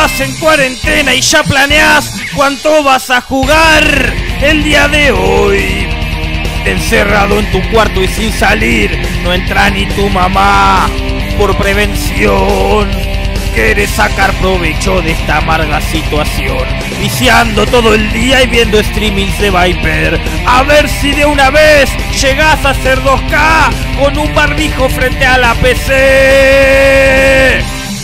Estás en cuarentena y ya planeás cuánto vas a jugar el día de hoy. Encerrado en tu cuarto y sin salir, no entra ni tu mamá. Por prevención, querés sacar provecho de esta amarga situación, viciando todo el día y viendo streamings de Viper. A ver si de una vez llegás a hacer 2K con un barbijo frente a la PC.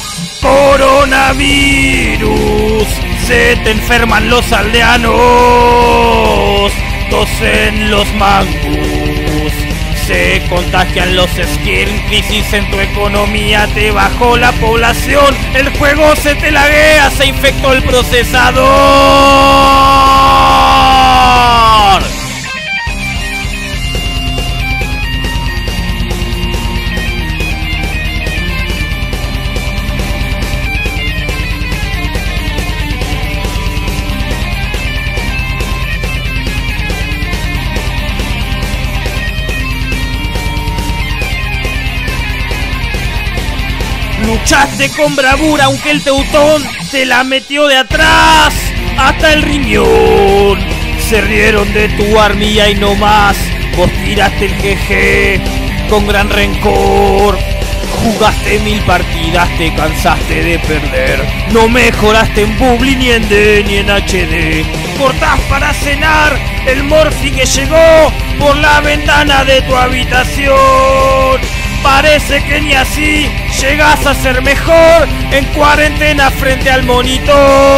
Coronavirus, se te enferman los aldeanos, tosen los mangus, se contagian los skins, crisis en tu economía, te bajó la población, el juego se te laguea, se infectó el procesador. Luchaste con bravura aunque el teutón te la metió de atrás hasta el riñón. Se rieron de tu armilla y no más. Vos tiraste el GG con gran rencor. Jugaste 1000 partidas, te cansaste de perder. No mejoraste en Bubble ni en D ni en HD. Cortás para cenar el Morphy que llegó por la ventana de tu habitación. Parece que ni así llegás a ser mejor en cuarentena frente al monitor.